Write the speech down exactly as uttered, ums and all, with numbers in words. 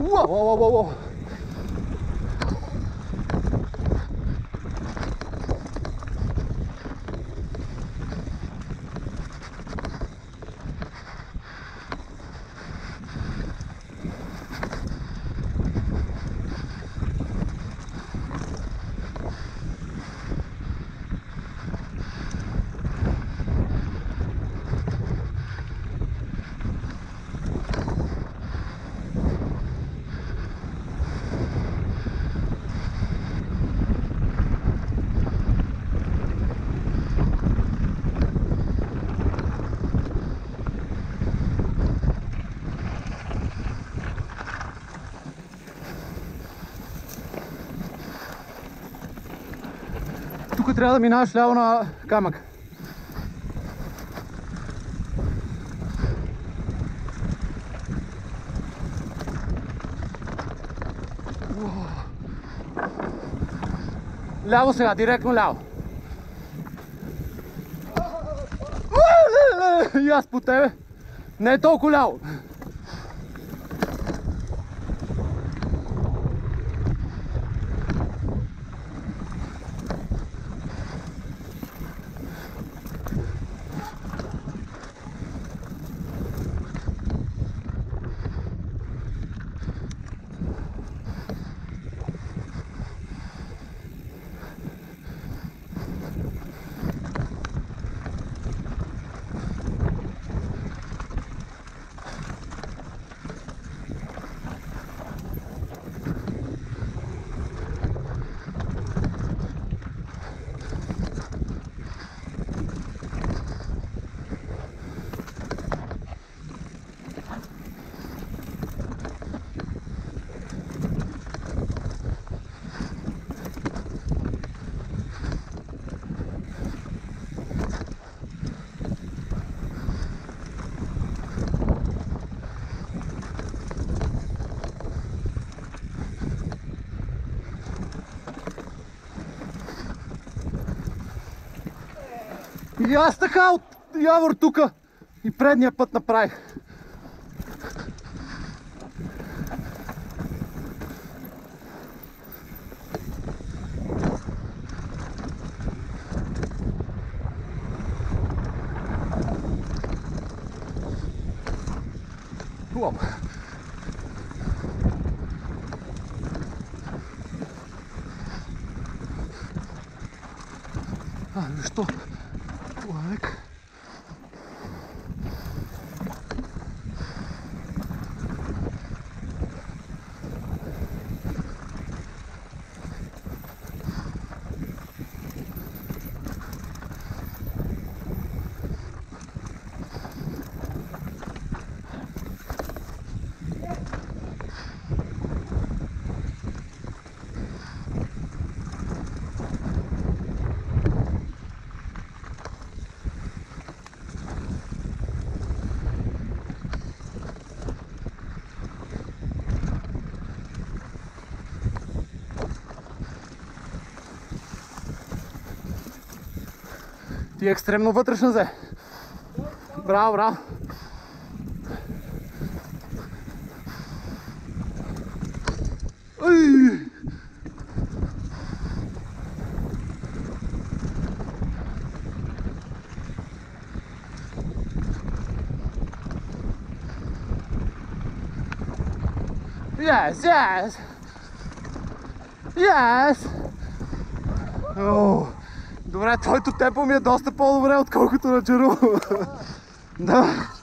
Уау, уау, уау, уау. Тук трябва да минаваш ляво на камък. Ляво сега, директно ляво. И аз по тебе. Не е толкова ляво. И аз така от Явор тука и предния път направих. Уау. А, защо? Лайк. Ти е екстремно вътрешна взе. Браво, браво. Ой! Yes, yes! Yes! Oh. Добре, твоето темпо ми е доста по-добре, отколкото на Джеру. Да.